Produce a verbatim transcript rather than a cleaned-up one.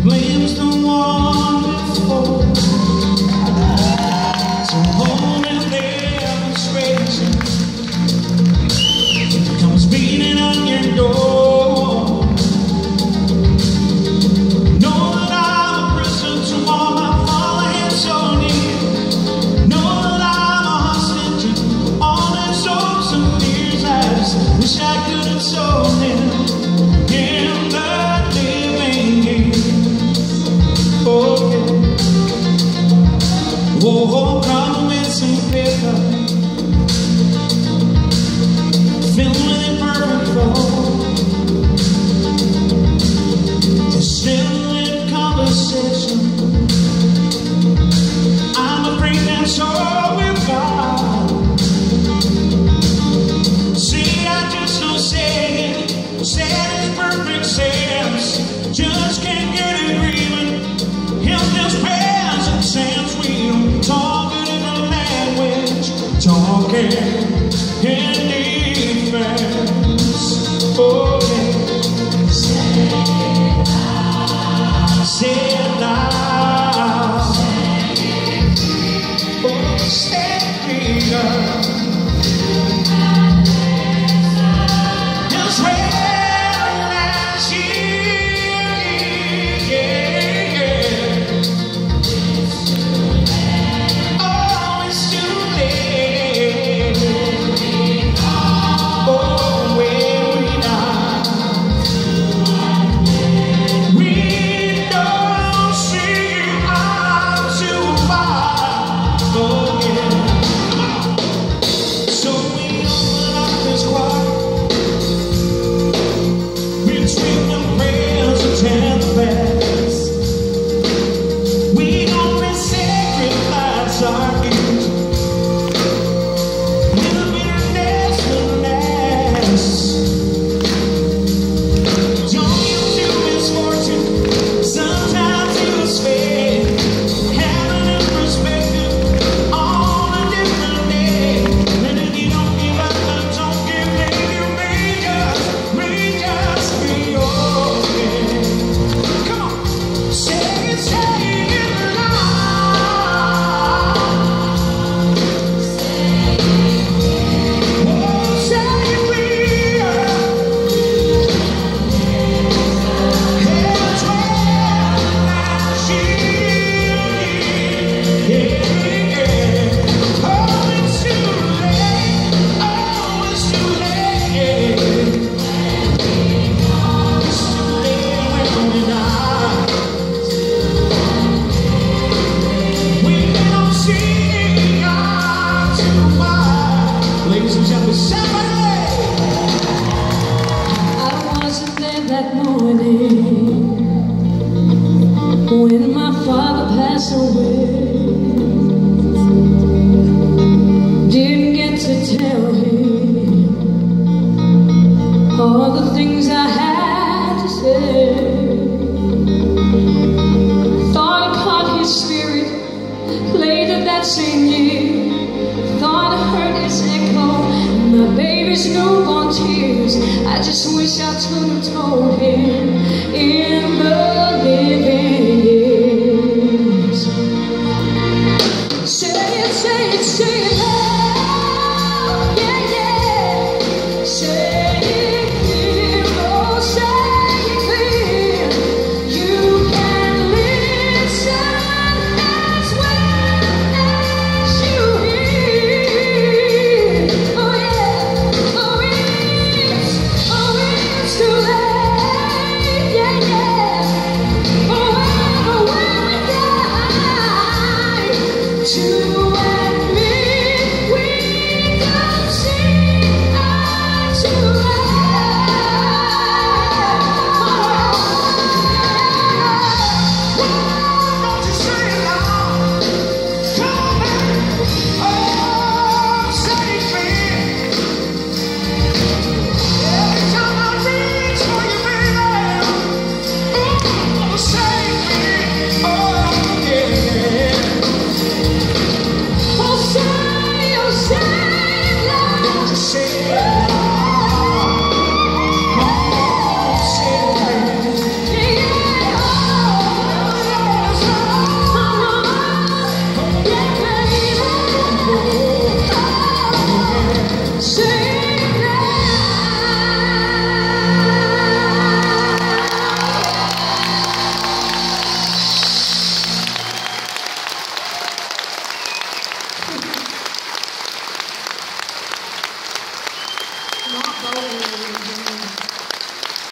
Flames don't want before, so holding demonstration comes beating on your door. Know that I'm a prisoner to all my fallen so near. Know that I'm a hostage to all these hopes and fears. I just wish I could have told him in the living here. Okay. Whoa, compliments and paper, filled with imperfect thought, still in conversation. I'm afraid that's all we've got. See, I just don't say it, say it in perfect sense. Just can't get agreement. Help this present sense. We don't talk it in a language, talking in defense. Oh yeah. Say it now. Say it now. Oh, say it clear. Just wait and see. Ladies and gentlemen, somebody! I wasn't there that morning when my father passed away. Didn't get to tell him all the things I had to say. Thought I caught his spirit later that same year. Thought I heard his echo, my baby's newborn tears. I just wish I could have told him.